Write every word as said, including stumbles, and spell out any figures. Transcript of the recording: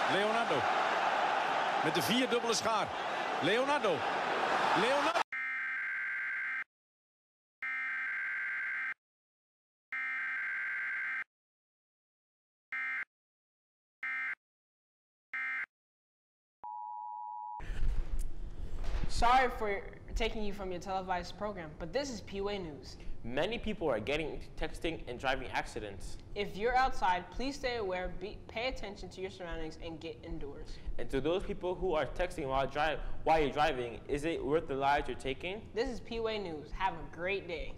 Leonardo. Met de vierdubbele schaar. Leonardo. Leonardo. Sorry for taking you from your televised program, but this is P W A Y News. Many people are getting into texting and driving accidents. If you're outside, please stay aware, be, pay attention to your surroundings, and get indoors. And to those people who are texting while, drive, while you're driving, is it worth the lives you're taking? This is P W A Y News. Have a great day.